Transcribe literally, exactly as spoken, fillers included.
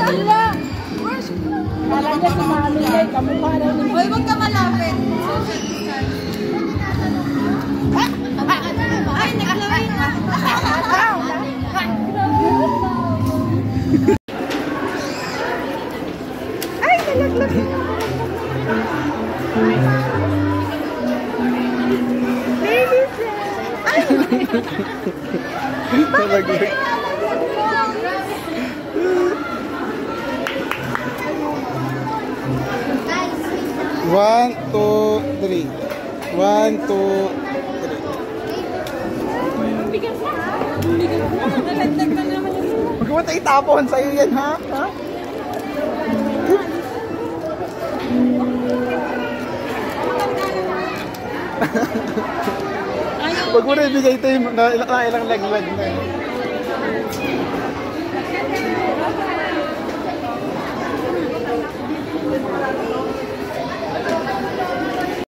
Hala! Kala niya si Mami Lay, kamukha na ni... Hoy, huwag ka malapit. Ay, naglawin na. Ay, nalaglag. Ladies! Ay! Nalaglag. One, two, three. One, two, three. Huwag mo tayo itapon sa'yo yan, ha? Ha? Huwag mo na ibigay ito yung na ilang laglag na yun.